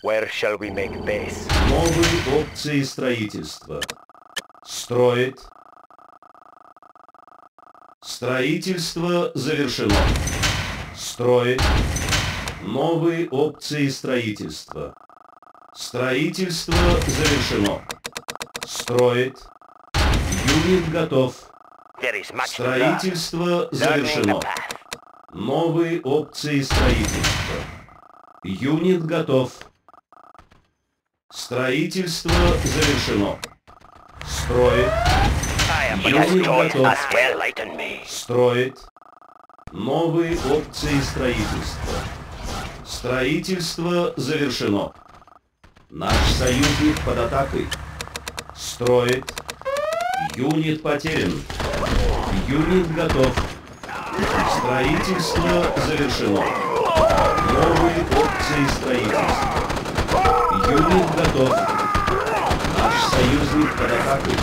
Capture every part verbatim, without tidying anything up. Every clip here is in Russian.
Where shall we make base? Новые опции строительства. Строить. Строительство завершено. Строить. Новые опции строительства. Строительство завершено. Строить. Юнит готов. There is much to learn. Строительство Learning the завершено. path. Новые опции строительства. Юнит готов. Строительство завершено. Строить. I am but Юнит as told готов. us will lighten me. Строить. Новые опции строительства. Строительство завершено. Наш союзник под атакой. Строить. Юнит потерян. Юнит готов. Строительство завершено. Новые опции строительства. Юнит готов. Наш союзник под атакой.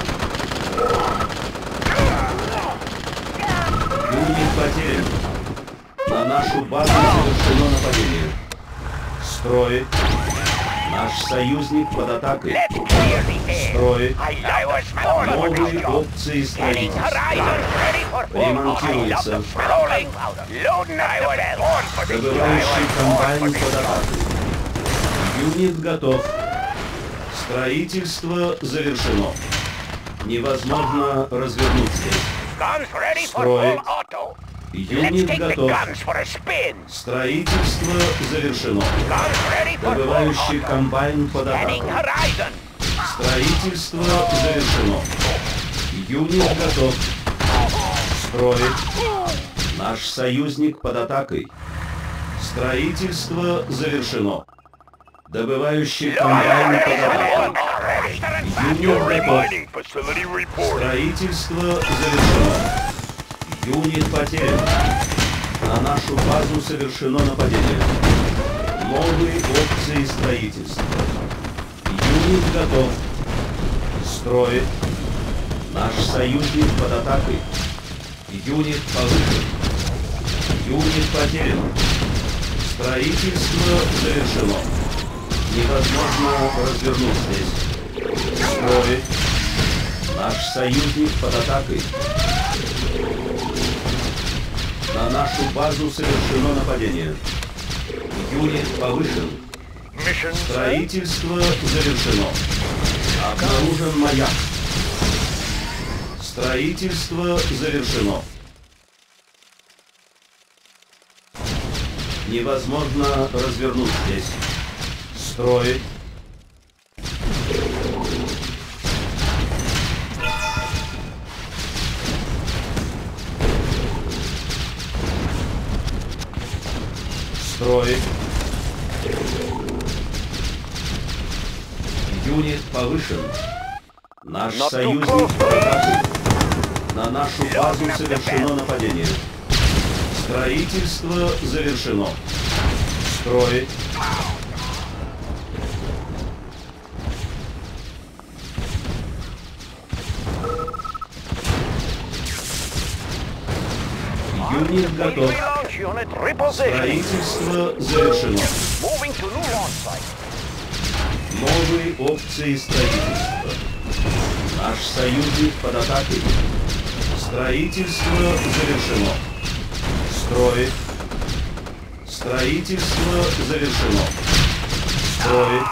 Юнит потерян. На нашу базу совершено нападение. Строить. Наш союзник под атакой. Let's clear the air. Строить. I was born for this Новые job. опции Scanning строительства. horizon, ready for full Ремонтируется. rolling powder. Loading up the bell. Born for this job. Добывающий комбайн Born for this под job. атакой. Юнит готов. Строительство завершено. Невозможно развернуть здесь. Guns ready for Строить. full auto. Let's Юнит take the готов. guns for a spin. Строительство завершено. Guns ready for full Добывающий auto. комбайн под Scanning атакой. horizon. Строительство завершено. Юнит готов. Строить. Наш союзник под атакой. Строительство завершено. Добывающий комбайн под атакой. Юнит готов. Строительство завершено. Юнит потерян. На нашу базу совершено нападение. Новые опции строительства. Юнит готов. Строить. Наш союзник под атакой. Юнит повышен. Юнит потерян. Строительство завершено. Невозможно развернуть здесь. Строить. Наш союзник под атакой. На нашу базу совершено нападение. Юнит повышен. Строительство завершено. Обнаружен маяк. Строительство завершено. Невозможно развернуть здесь. Строить. Строить. Юнит повышен. Наш Not too союзник close, под атакой. На нашу базу совершено нападение. Строительство завершено. Строить. Юнит готов. Launch unit repositioning. Строительство завершено. Moving to new launch site. Новые опции строительства. Наш союзник под атакой. Строительство завершено. Строить. Строительство завершено. Строить.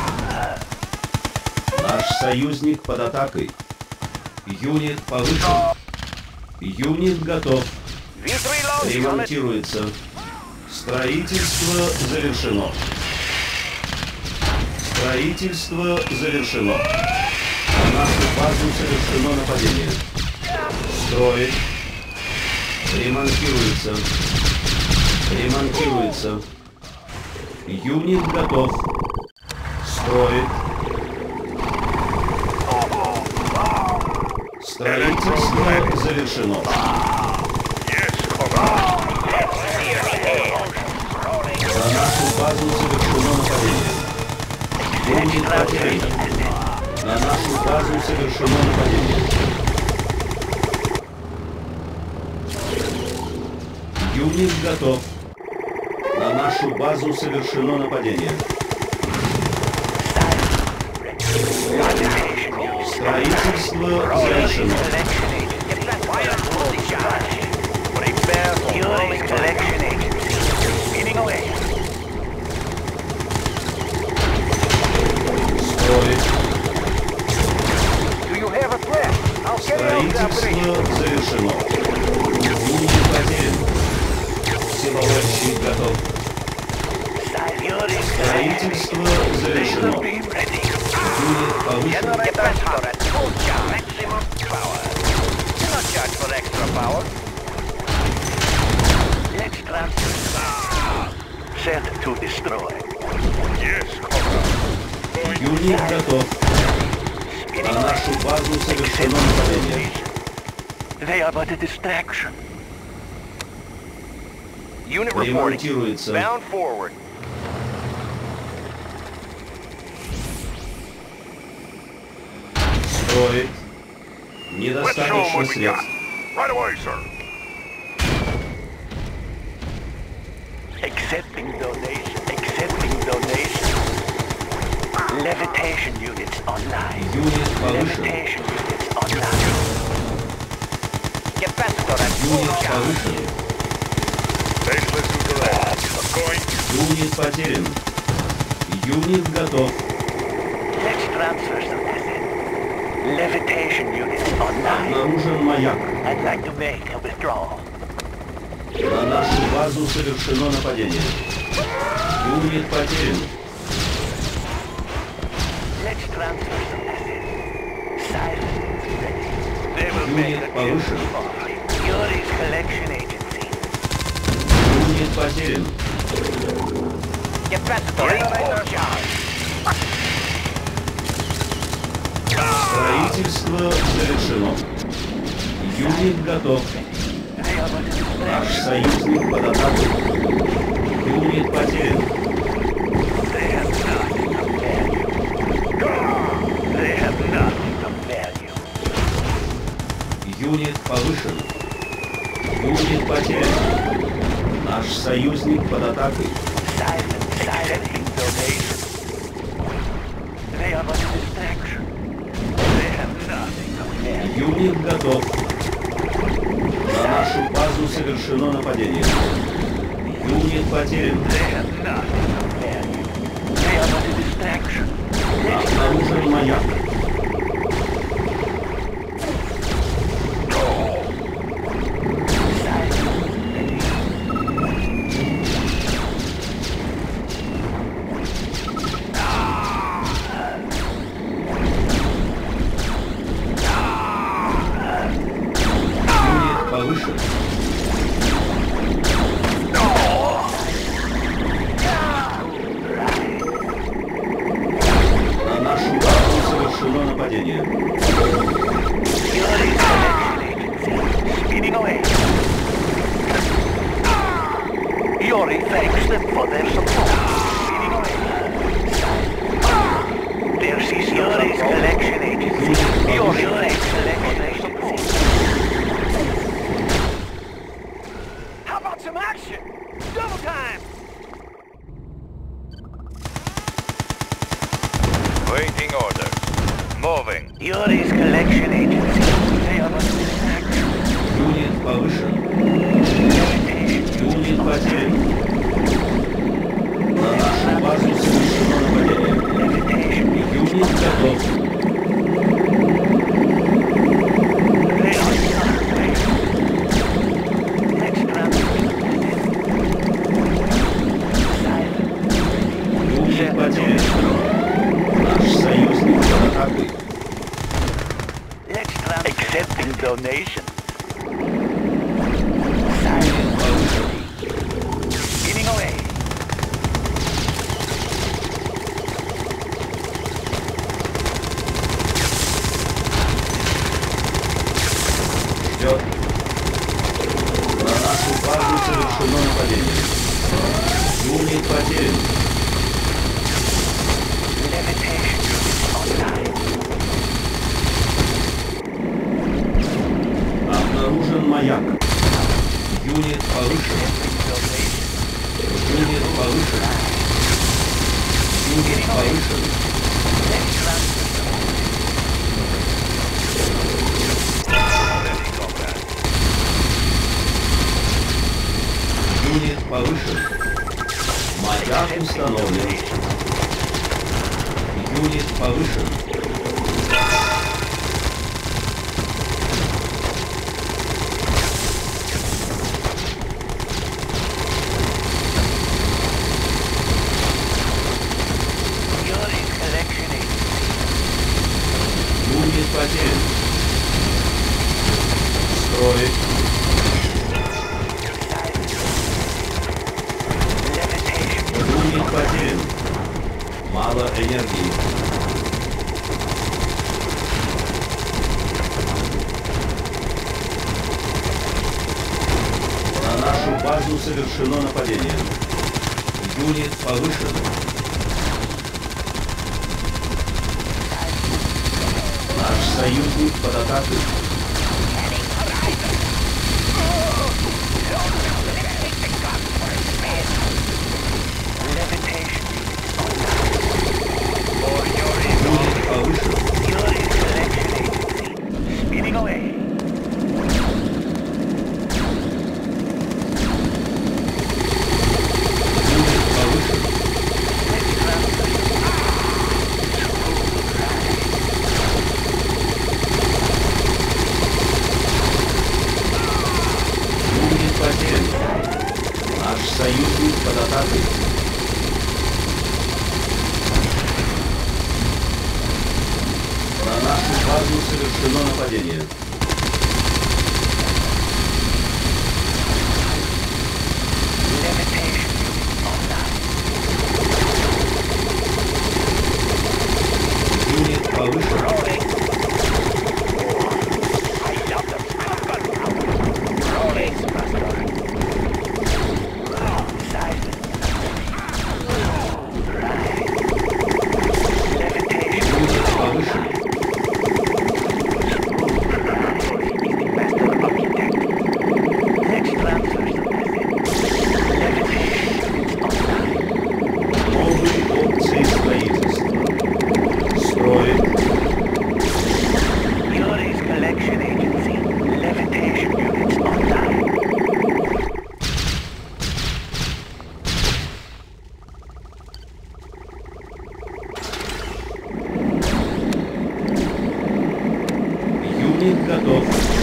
Наш союзник под атакой. Юнит повышен. Юнит готов. V three launch unit. Ремонтируется. Строительство завершено. Строительство завершено. На нашу базу совершено нападение. Строить. Ремонтируется. Ремонтируется. Юнит готов. Строить. Строительство завершено. На нашу базу совершено нападение. Юнит потерян. На нашу базу совершено нападение. Юнит готов. На нашу базу совершено нападение. Строительство завершено. Строить. Строительство завершено. Юнит потерян. Силовой щит готов. Строительство завершено. Юнит повышен. Set to destroy. Юнит готов. На нашу базу совершено нападение. They are but a distraction. Unit reporting. Ремонтируется. Bound forward. Строить. Недостаточно средств. Right away, sir. Accepting donation. Accepting donation. Levitation units online. Юнит повышен. Levitation units online. Get back to that. Юнит повышен. Юнит потерян. Юнит готов. Let's transfer some assets. Levitation units online. Обнаружен маяк. I'd like to make a withdrawal. На нашу базу совершено нападение. Юнит потерян. Let's transfer some assets. Silence is ready. They will Unit make a повышен. Yuri's collection agency. Юнит потерян. Get back to the charge. Строительство завершено. Юнит готов. They are but a distraction. Наш союзник под атакой. Юнит потерян. They have nothing of value. They have nothing of value. Юнит повышен. Юнит потерян. Наш союзник под атакой. Silent, silencing donation. They are but a distraction. They have nothing of value. Юнит готов. На нашу базу совершено нападение. Юнит потерян. They have nothing of value. They are but a distraction. Обнаружен маяк. Юнит повышен. На нашу базу совершено нападение. Yuri's collection agency. Speeding away. Yuri thanks them for their support. Speeding away. There sees Yuri's collection agency. Yuri thanks collection agency. How about some action? Double time! Waiting orders. Moving. Yuri's collection agency. They are but a distraction. Юнит повышен. Юнит потерян. На нашу базу совершено нападение. Юнит готов. They are not ready. Let's transfer silent. Юнит потерян. Наш союзник под атакой. Let's transfer. Accepting donation. Юнит повышен. Speeding away. Ждет. На нашу базу совершено нападение. Юнит потерян. Levitation units online. Обнаружен маяк. Юнит повышен. Юнит повышен. Юнит повышен. Let's transfer. повышен. Маяк установлен. Юнит повышен. Юнит потерян. Строит. Юнит потерян. Мало энергии. На нашу базу совершено нападение. Юнит повышен. Наш союзник под атакой. Юнит повышен. Speeding away. Юнит повышен. Юнит потерян. Наш союзник под атакой. На нашу базу совершено нападение. Юнит повышен. Юнит повышен. Новые опции строительства. Строит. Yuri's collection agency. Levitation units online. Юнит готов.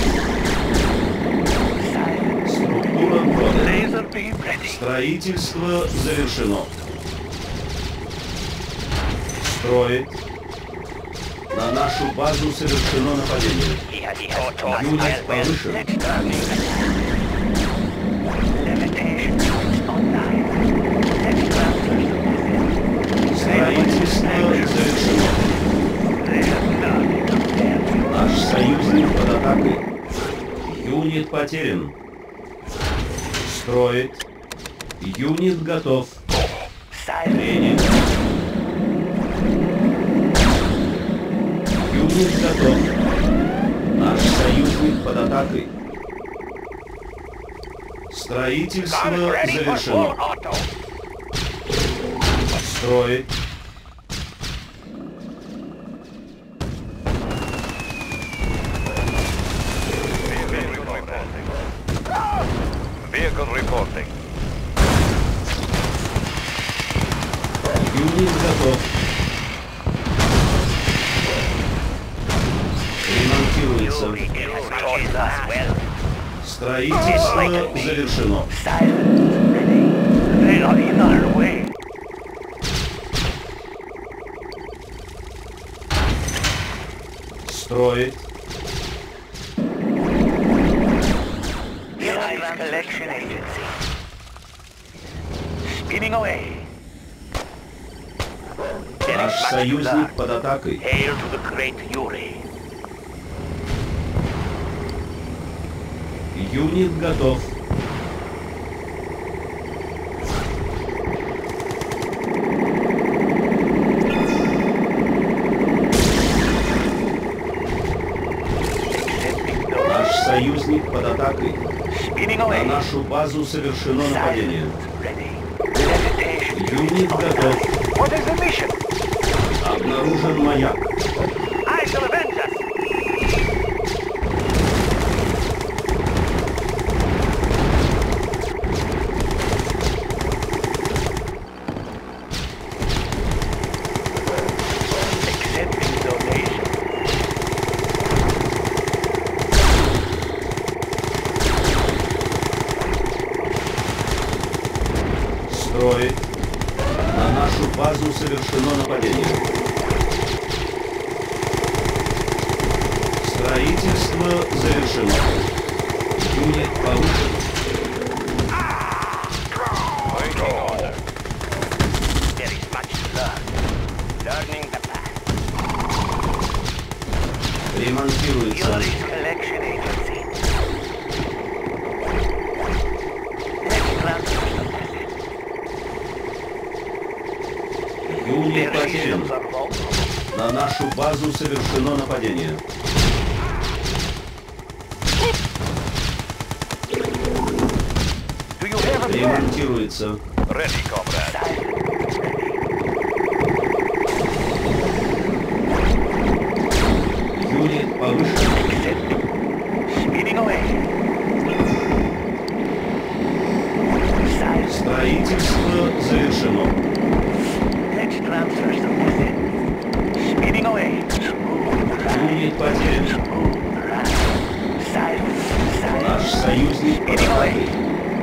Структура продана. Laser beam ready. Строительство завершено. Строит. На нашу базу совершено нападение. Юнит повышен. Levitation units online. Next transfer. Строительство завершено. They have nothing to fear. Наш союзник под атакой. Юнит потерян. Строит. Юнит готов. Silent. Принят. Юнит готов. Наш союзник под атакой. Строительство завершено. Строит. Vehicle reporting. Юнит готов. Ремонтируется. Taught us well. Строительство завершено. Silent. Ready. They are in our way. Строит. Yuri's collection agency. Spinning away. Наш союзник под атакой. Hail to the great Yuri. Юнит готов. Наш союзник под атакой. Spinning На away. нашу базу совершено нападение. Ready. Levitation. Юнит готов. What is the mission? Обнаружен маяк. I shall avenge us. Строй. На нашу базу совершено нападение. Строительство завершено. Юнит повышен. Waiting order. There is much to learn. Learning the path. Ремонтируется. Yuri's collection agency. Let's transfer some assets. Юнит Their потерян. systems are vulnerable. На нашу базу совершено нападение. Do you have a plan? Ремонтируется. Ready, comrade. Юнит повышен. Accept. Speeding away. Size. Строительство завершено. Let's transfer some assets. Speeding away. Юнит потерян. Right. Size. Наш Size. союзник под Speeding away. атакой.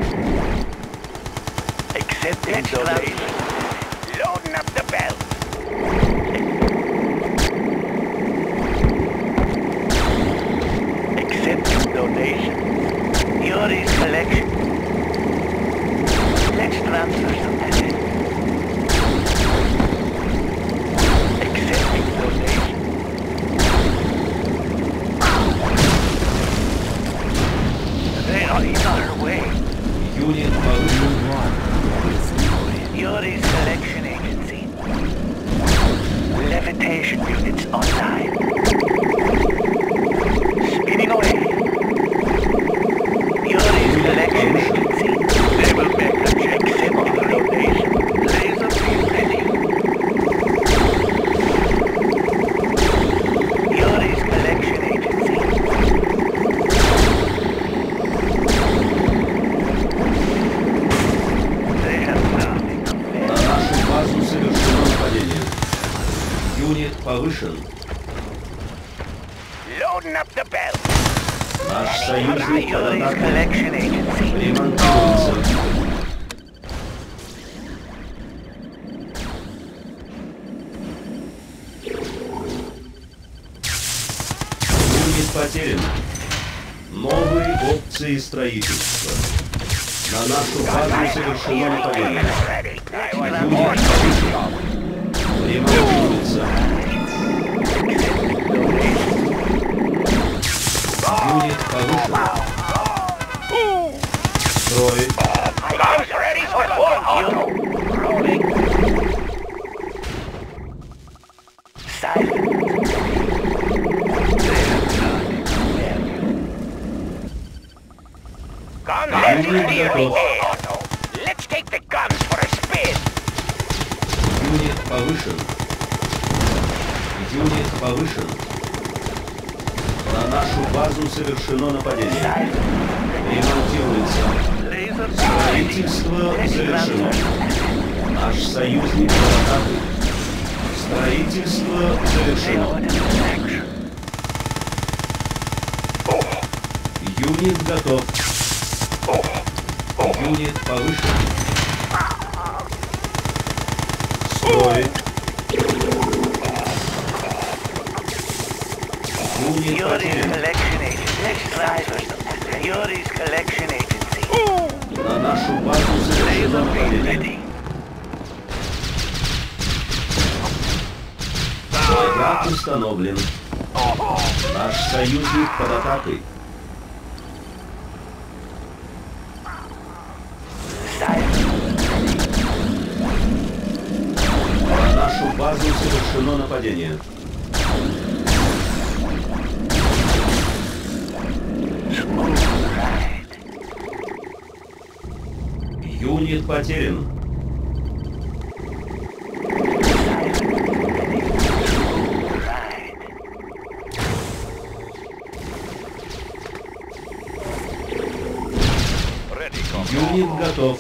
Accepting donation. Loading up the belt. Accepting donation. Yuri's collection. Let's transfer some assets. Accepting donation. They are in our way. Юнит повышен. Yuri's collection agency. Levitation units online. Spinning away. Yuri's collection agency. Level backup check. Accepting donation. Laser beam ready. Yuri's collection agency. They have nothing. На нашу базу совершено нападение. Юнит повышен. Loading up the belt. Наш союзник под Yuri's атакой. collection agency. Ремонтируется. Юнит потерян. Новые опции строительства. На нашу базу совершено нападение. Ready. Юнит повышен. Ремонтируется. Юнит повышен. Строй. Guns ready for full auto. Rolling. Silent. Guns Unit clear готов. auto. Let's take the guns for a spin. Юнит повышен. Юнит повышен. На нашу базу совершено нападение. Ремонтируется. Laser Строительство завершено. Наш союзник под атакой. Строительство завершено. action. Юнит готов. Юнит повышен. Строй. Юнит Yuri's потерян. collection agent. Let's transfer some. Yuri's collection agency. На нашу базу совершено Laser beam нападение. ready. Враг установлен. Наш союзник под атакой. Silent. На нашу базу совершено нападение. Smooth ride. Юнит потерян. Silent. Smooth ride. Ready, comrade. Юнит готов.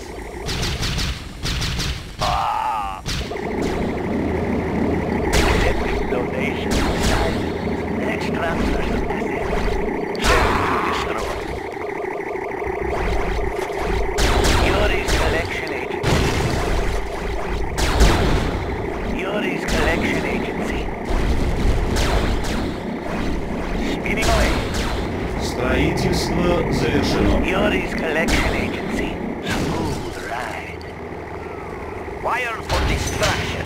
Accepting donation. Silent. Let's transfer some assets. Send to destroy. Yuri's collection agent. Строительство завершено. Yuri's collection agency. Smooth ride. Wire for distraction.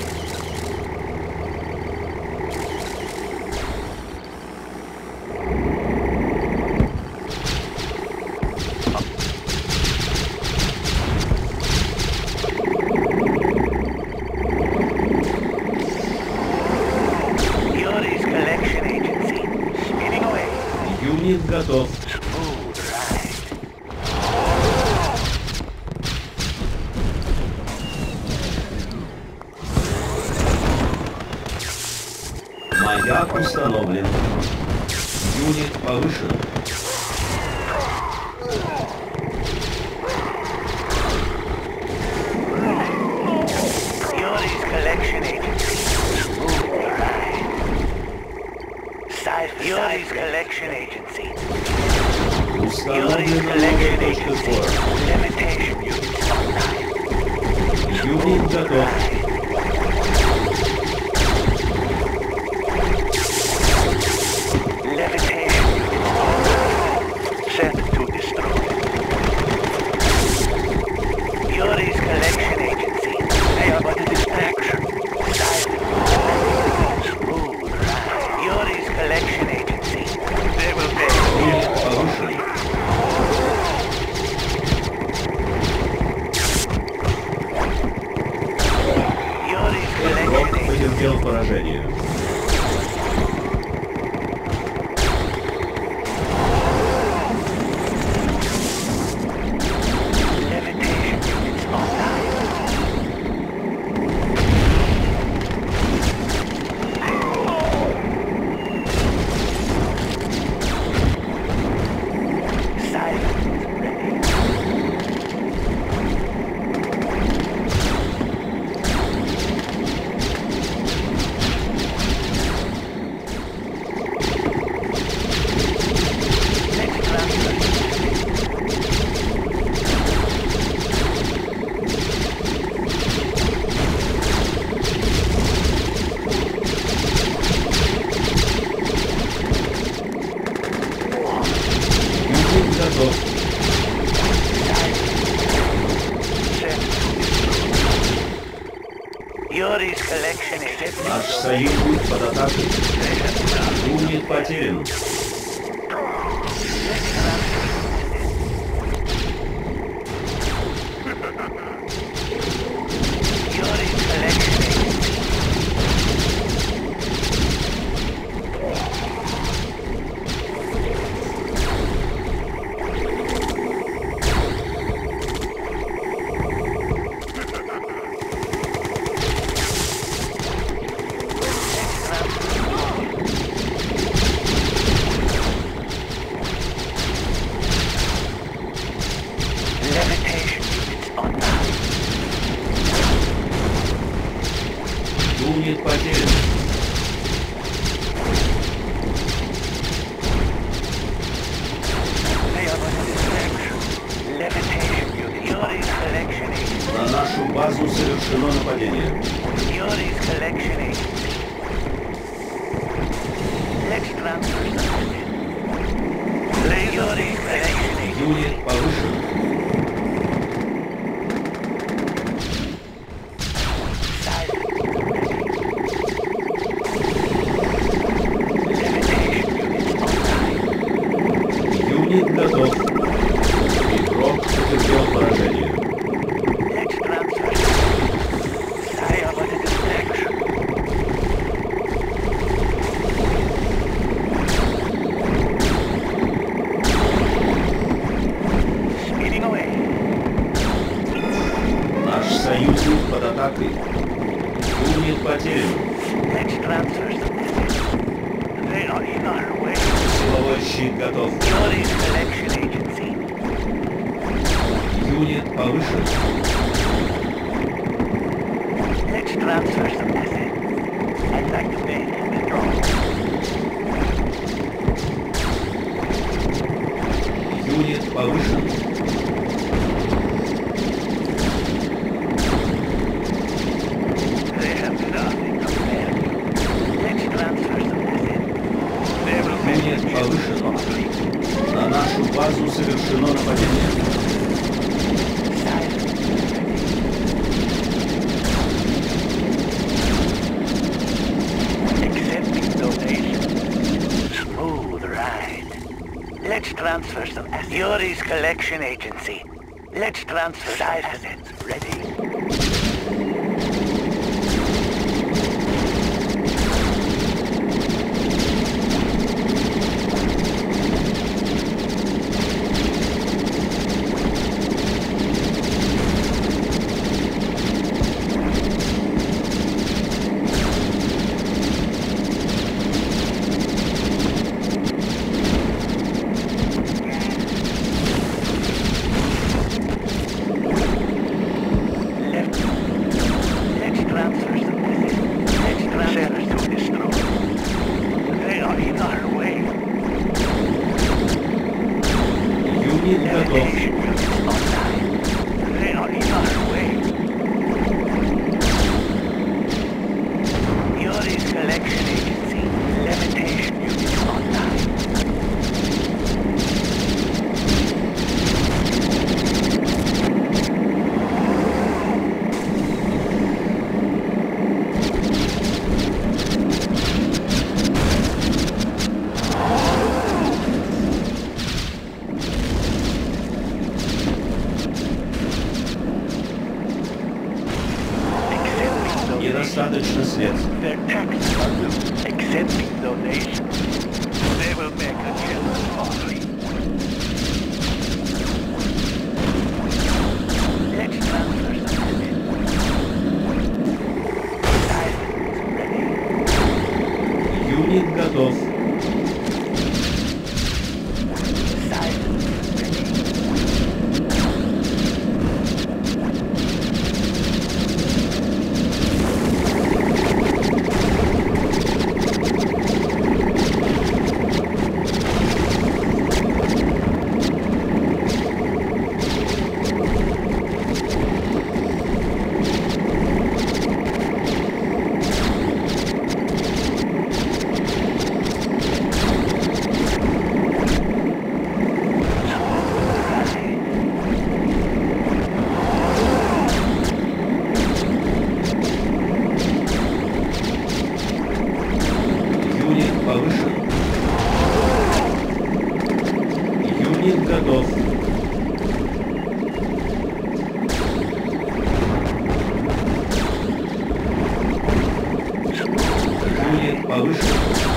Yuri's collection agency. Spinning away. Юнит готов. Smooth ride. Маяк установлен. Юнит повышен. Yuri's collection agency. Smooth ride. Side Yuri's collection agency. Yuri's Установлена collection новая точка agency. сбора. Limitation units online. Юнит готов. Levitation units online. Set to destroy. Yuri's collection agency. They are but a distraction. Silent. Smooth ride. Yuri's collection agency. They will pay. Юнит повышен. Yuri's collection Рок agency. потерпел поражение. Levitation units online. Silent. Ready. Next transfer. Юнит готов. Yuri's collection is Наш союзник под атакой. Юнит потерян. Yuri's collection is levitation units online. Юнит потерян. They are but a distraction. Levitation units. Yuri's collection agency. На нашу базу совершено нападение. Yuri's collection agency. Let's transfer something. Yuri's collection agency. Юнит повышен. Silent. Levitation units online. Юнит готов. Игрок потерпел поражение. Let's transfer. They are but a distraction. Spinning away. Наш союзник под атакой. Юнит потерян. Let's transfer something. They are in our way. Силовой щит готов. Yuri's collection agency. Юнит повышен. Let's transfer some assets. I'd like to pay and withdraw. Юнит повышен. They have nothing compared to. Let's transfer some assets. They will Юнит повышен. На базу совершено нападение. Accepting donation. Smooth ride. Let's transfer some assets. Yuri's collection agency. Let's transfer some assets. Ready. Недостаточно средств. Their taxes are loose. Accepting donations. They will make a generous offering. Let's transfer some assets. Silence ready. Юнит готов. Silence ready. Юнит повышен. Юнит готов. Юнит повышен.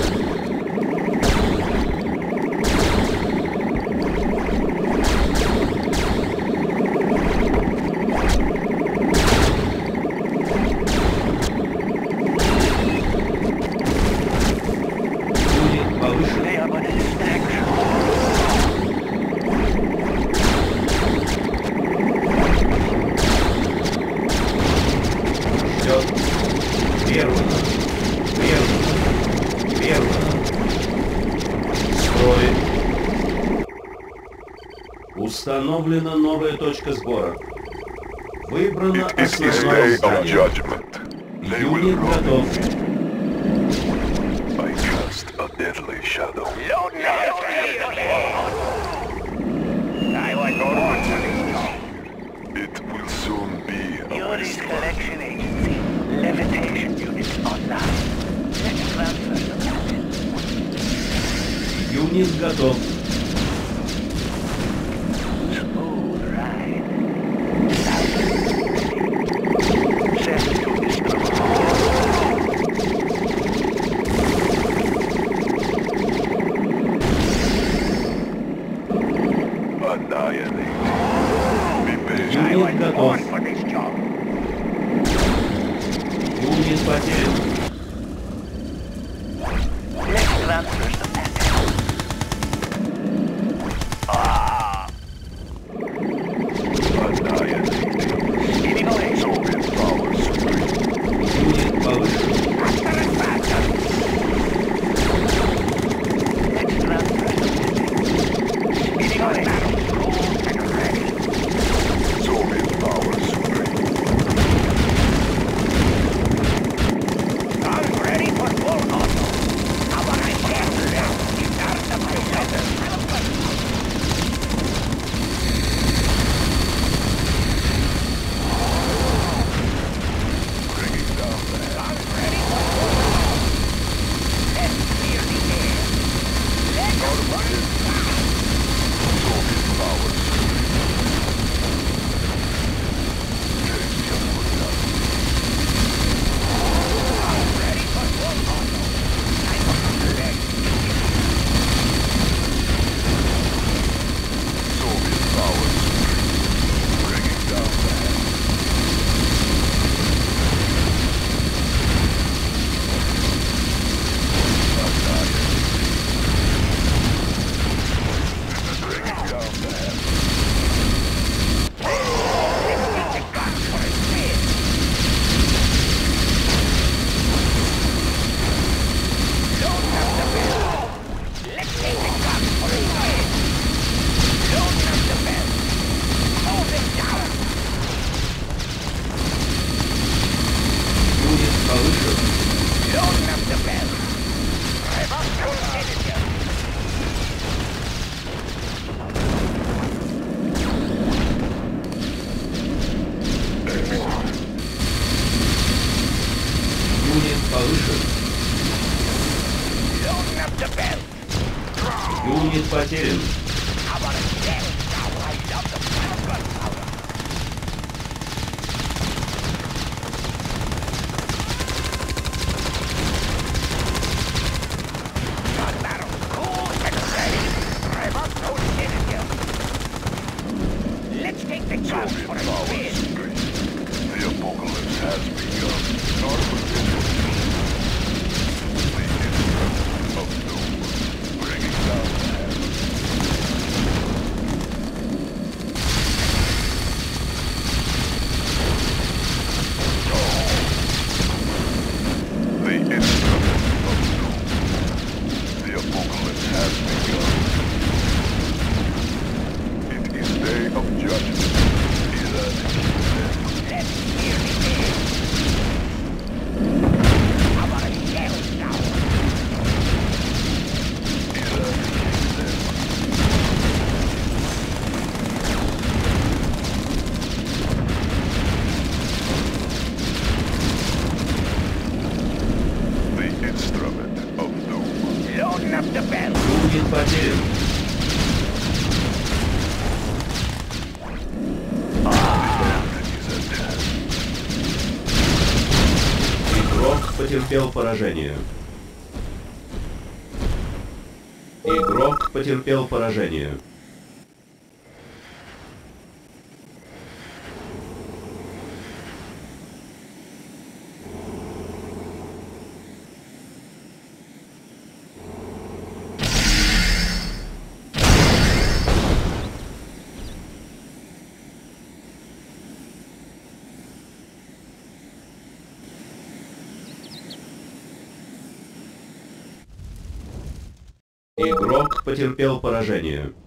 Юнит повышен. They are but a distraction. Ждет. Прервано. Прервано. Прервано. Строй. Установлена новая точка сбора. Выбрано It is the основное day of здание. judgment. They will Юнит rule готов. I cast a deadly shadow. It will soon be a Yuri's wasteland. collection agency. Levitation units online. Let's transfer some assets. Юнит готов. Smooth ride. Silence ready. Set to destroy. Annihilate. Be patient. Юнит готов. for this job. Юнит потерян. Let's transfer some assets. Annihilate. Speeding away. Soviet power supreme. Юнит повышен. Faster and faster. Let's transfer some assets. Speeding away. Cool and ready. Soviet power supreme. Юнит повышен. Юнит повышен. Юнит потерян. Let's take the chance for a Soviet spin. powers increase. The apocalypse has begun. Artificial means. The instrument of doom. Bringing down heaven. The instrument of doom. The apocalypse has begun. It is day of judgment. Eradicate them. Let's hear the game. I want to yell now. Eradicate them. The instrument of doom. Loading up the bell. Юнит потерян. Is at hand. Игрок потерпел поражение. Игрок потерпел поражение. Игрок потерпел поражение.